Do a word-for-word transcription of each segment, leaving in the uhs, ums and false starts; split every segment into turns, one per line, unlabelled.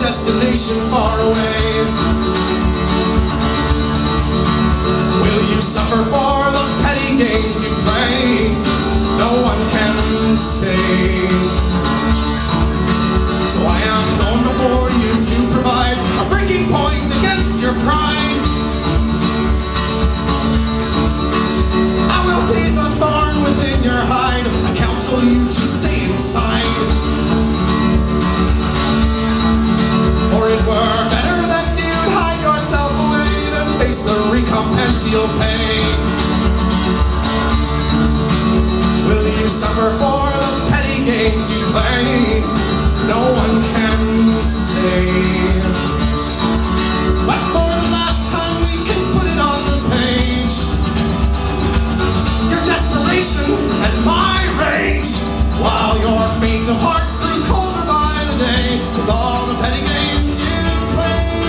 destination far away? Will you suffer for the petty games you play? No one can say. So I am going before you to provide a breaking point against your pride. I will be the thorn within your hide. I counsel you to stay inside. For it were better that you'd hide yourself away than face the recompense you'll pay. Will you suffer for the petty games you play? No one can say. But for the last time we can put it on the page. Your desperation and my rage, while your faint of heart grew colder by the day, with all the petty games you played.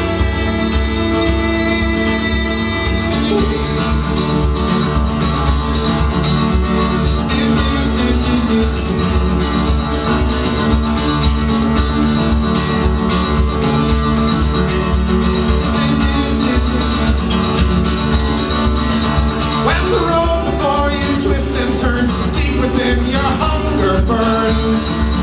When the road before you twists and turns, deep within your hunger burns,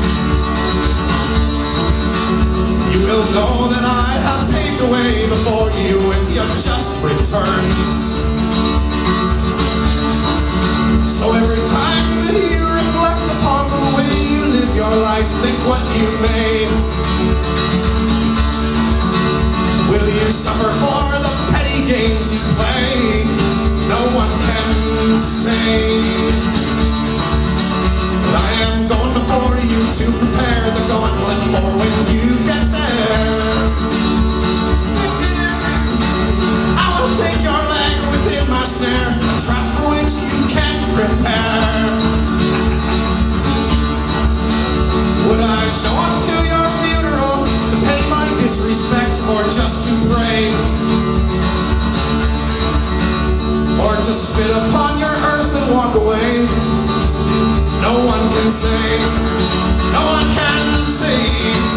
you will know that I have paved the way before you with your just returns. So every time that you reflect upon the way you live your life, think what you may. Will you suffer for the petty games you play? No one can say. But I am going before you to prepare the gauntlet for when you get there. I will take your leg within my snare, a trap for which you can't prepare. Would I show up to your funeral to pay my disrespect, or just to pray? Or to spit upon your earth and walk away? No one can say, no one can say.